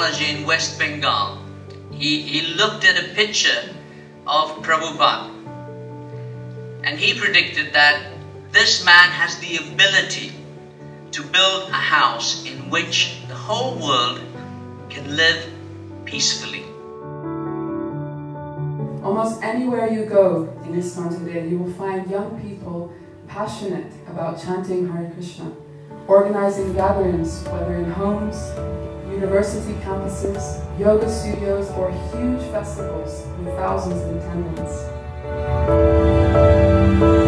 astrology in West Bengal. He looked at a picture of Prabhupada and he predicted that this man has the ability to build a house in which the whole world can live peacefully. Almost anywhere you go in ISKCON today, you will find young people passionate about chanting Hare Krishna, organizing gatherings, whether in homes, university campuses, yoga studios, or huge festivals with thousands in attendance.